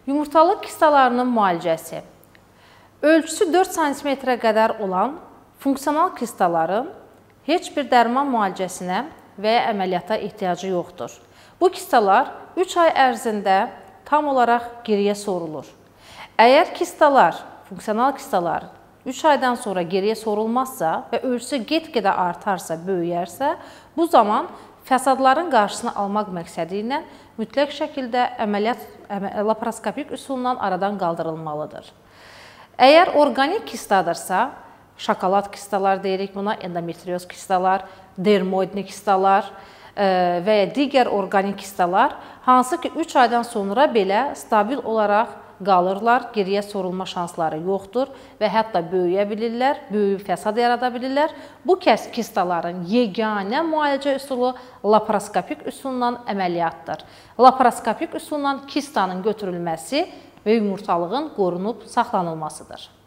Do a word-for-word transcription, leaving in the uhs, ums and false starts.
Yumurtalıq kistalarının müalicəsi. Ölçüsü dörd santimetrə qədər olan funksional kistaların heç bir dərman müalicəsinə və ya əməliyyata ehtiyacı yoxdur. Bu kistalar üç ay ərzində tam olaraq geriyə sorulur. Əgər kistalar, funksional kistalar üç aydan sonra geriyə sorulmazsa və ölçüsü get-gedə artarsa, böyüyərsə, bu zaman fəsadların qarşısını almaq məqsədi ilə mütləq şəkildə əməliyyat laparoskopik üsulla aradan qaldırılmalıdır. Əgər orqanik kistadırsa, şokolad kistalar deyirik buna, endometrioz kistalar, dermoidli kistalar və ya digər orqanik kistalar, hansı ki üç aydan sonra belə stabil olaraq qalırlar, geriyə sorulma şansları yoxdur və hətta böyüyə bilirlər, böyüyüb fəsad yarada bilirlər. Bu kəs kistaların yeganə müalicə üsulu laparoskopik üsulla əməliyyatdır. Laparoskopik üsulla kistanın götürülməsi və yumurtalığın qorunub saxlanılmasıdır.